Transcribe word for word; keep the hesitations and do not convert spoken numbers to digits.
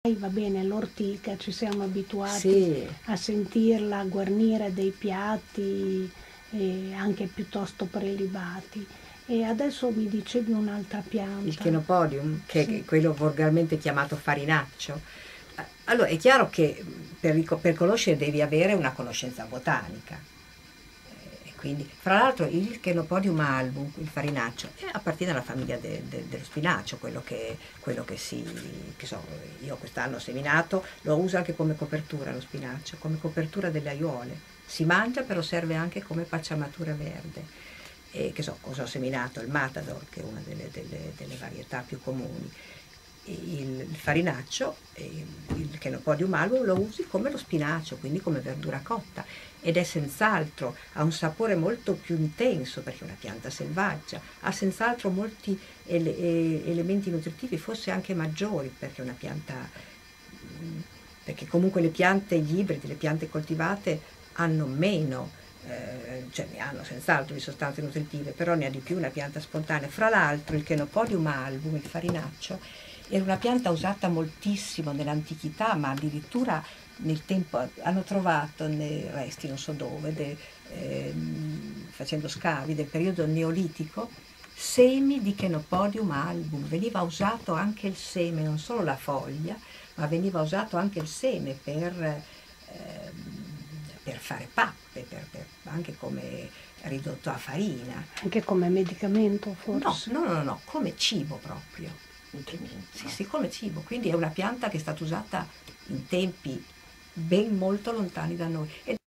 Va bene, l'ortica, ci siamo abituati Sì. a sentirla, a guarnire dei piatti eh, anche piuttosto prelibati. E adesso mi dicevi un'altra pianta. Il Chenopodium, che Sì. è quello volgarmente chiamato farinaccio. Allora, è chiaro che per, per conoscere devi avere una conoscenza botanica. Quindi, fra l'altro, il Chenopodium album, il farinaccio, appartiene alla famiglia de, de, dello spinacio, quello che, quello che si, che so, io quest'anno ho seminato, lo uso anche come copertura lo spinacio, come copertura delle aiuole. Si mangia, però serve anche come pacciamatura verde. E che so, cosa ho seminato? Il Matador, che è una delle, delle, delle varietà più comuni. Il, il farinaccio, il Chenopodium album, lo usi come lo spinacio, quindi come verdura cotta, ed è senz'altro, ha un sapore molto più intenso perché è una pianta selvaggia, ha senz'altro molti ele elementi nutritivi, forse anche maggiori perché è una pianta, perché comunque le piante, gli ibridi, le piante coltivate hanno meno, eh, cioè ne hanno senz'altro di sostanze nutritive, però ne ha di più una pianta spontanea. Fra l'altro il Chenopodium album, il farinaccio, era una pianta usata moltissimo nell'antichità, ma addirittura nel tempo hanno trovato nei resti, non so dove, de, eh, facendo scavi del periodo neolitico, semi di Chenopodium album. Veniva usato anche il seme, non solo la foglia, ma veniva usato anche il seme per, eh, per fare pappe, per, per, anche come ridotto a farina. Anche come medicamento forse? No, no, no, no, come cibo proprio. Sì, sì, come cibo. Quindi è una pianta che è stata usata in tempi ben molto lontani da noi.